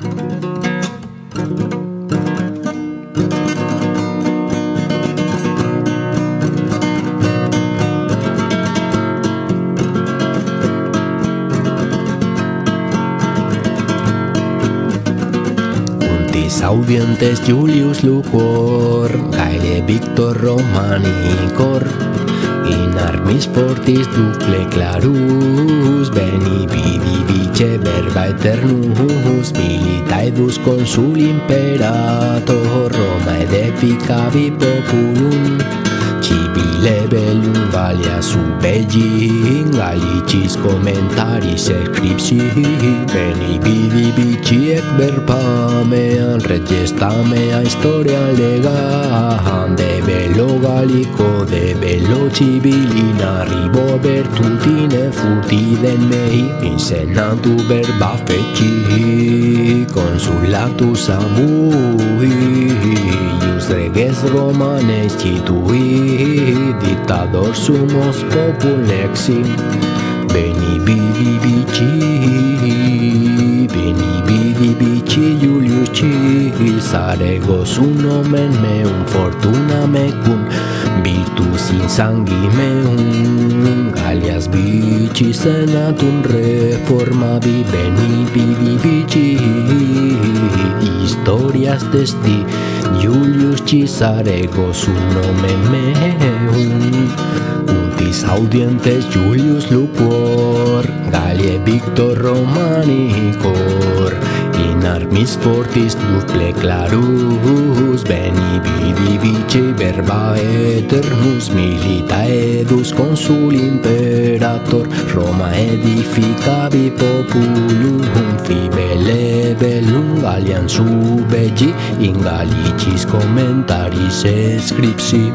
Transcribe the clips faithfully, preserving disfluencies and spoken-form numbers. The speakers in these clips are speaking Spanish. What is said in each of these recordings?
Audientes Julius Lucor, Gaile Victor Romanicor, in armis fortis duple clarus, beni vidi vice verba eternus, militaedus consul imperator, Roma ed efficavi populum, cibile bellum valia subegi, Gallicis commentaris scripsi, beni vidi vici ec verba meam, regesta mea historia legam, de bello gallico, de bello civilin, arribo virtutine furtiden mei, in senatu verba feci, consulatus amui, ius reges Romanes citui, dictador sumos popul nexim, beni vidi vici, beni vidi vici Julius Caesar, ego sum nomen meum, fortuna mecum, virtus in sangi meum, Gallias vici senatum reformavi, beni vidi vici, historias testi, Julius Caesar, ego sum nomen meum, untis audientes Julius Lucor, Galliae Victor Romanicor, in armis fortis duple clarus, beni vidi vici verba eternus, militaedus consul imperator, Roma edificavi populum, fibele bellum Galliam subegi, in Gallicis commentaris scripsi.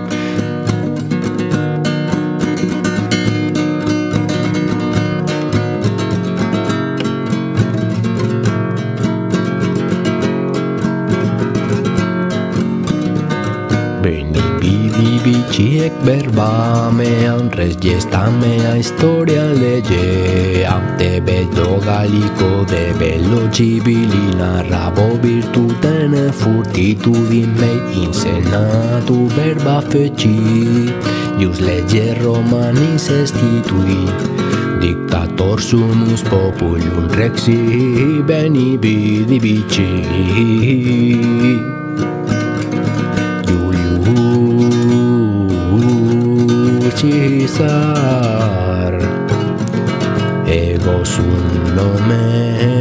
Beni vidi vici ec verba meam, res gesta mea historia legeam, de bello gallico, de bello civilin, narrabo virtutene furtitudin mei, in senatu verba feci, ius lege Romanis institui, dictator sumus populum rexi, beni vidi vici, Caesar, ego sum nomen